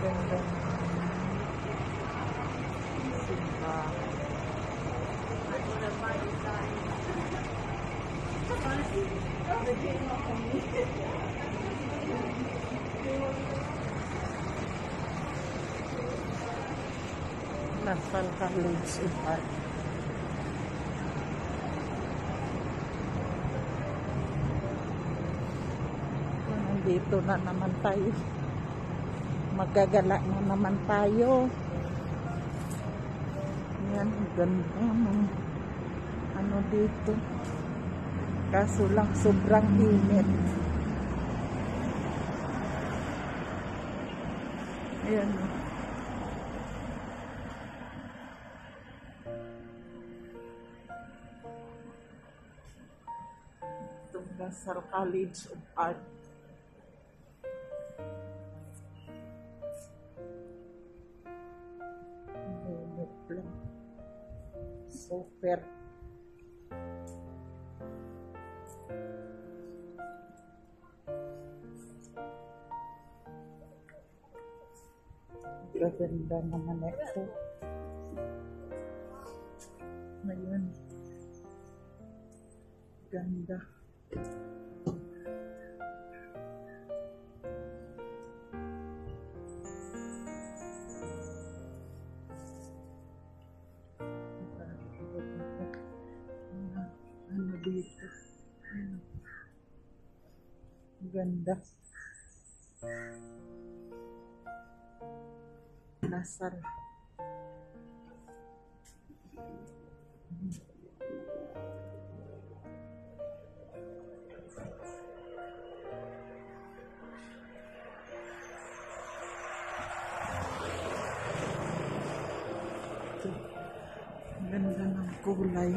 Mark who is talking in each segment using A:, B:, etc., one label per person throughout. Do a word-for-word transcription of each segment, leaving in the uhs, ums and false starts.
A: Ganda. Simbahan. Lasal College of Art. Nandito na naman tayo. Magagala na naman tayo. Yan, ganda ng ano dito. Kaso lang sobrang init. Ayan. Itong Lasal College of Art. Super. Gaganda naman ito. Ngayon. Ganda. Ano dito? Ganda. Lasal. Ganda ng kulay.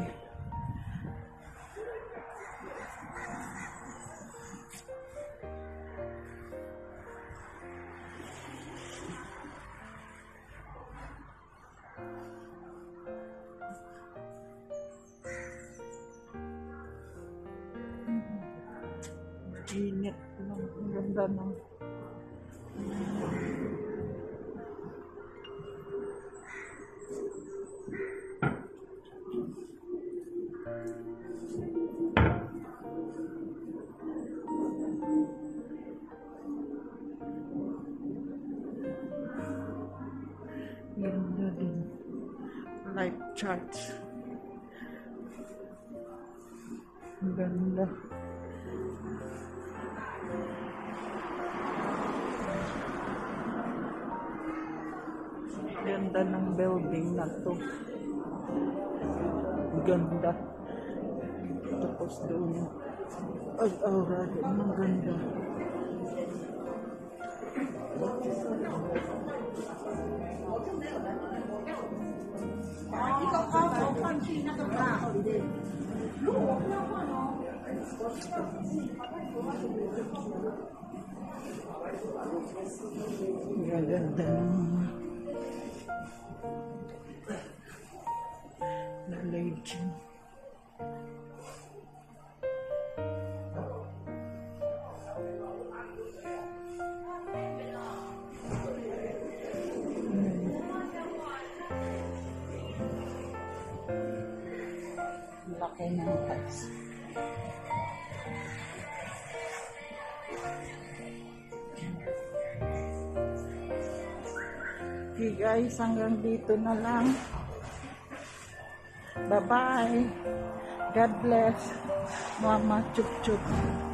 A: Init lang. Ang ganda ng ganda din. Life charts. Ang ganda. Ganda ng building na to. Ganda. Tapos doon. Ay, aura. Ang ganda. Ganda ng na legend. Laki ng tiles. Okay guys, hanggang dito na lang. Bye-bye. God bless. Mama chup chup.